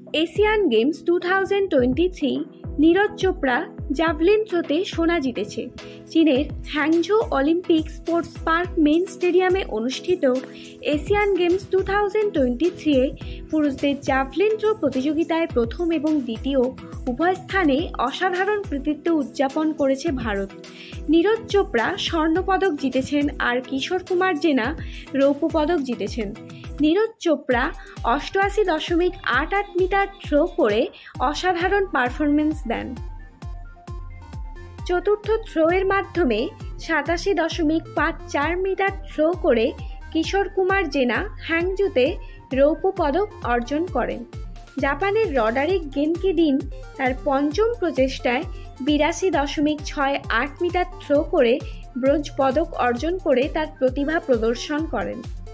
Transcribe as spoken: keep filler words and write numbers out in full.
Asian games two thousand twenty three Neeraj Chopra javelin থ্রোতে সোনা জিতেছে। চীনের Hangzhou olympic sports park main স্টেডিয়ামে অনুষ্ঠিত Asian games two thousand twenty থ্রিয়ে পুরুষদের জ্যাভলিন থ্রো প্রতিযোগিতায় প্রথম এবং দ্বিতীয় উভয় স্থানে অসাধারণ কৃতিত্ব উদযাপন করেছে ভারত। নীরজ চোপড়া স্বর্ণপদক জিতেছেন আর কিশোর কুমার জেনা রৌপ্য পদক জিতেছেন। নীরজ চোপড়া অষ্টআশি দশমিক আট আট মিটার থ্রো করে অসাধারণ পারফরমেন্স দেন। চতুর্থ থ্রোয়ের মাধ্যমে সাতাশি দশমিক পাঁচ চার মিটার থ্রো করে কিশোর কুমার জেনা হ্যাংজুতে রৌপ্য পদক অর্জন করেন। জাপানের রডারিক গেনকিডিন তার পঞ্চম প্রচেষ্টায় বিরাশি দশমিক ছয় আট মিটার থ্রো করে ব্রোঞ্জ পদক অর্জন করে তার প্রতিভা প্রদর্শন করেন।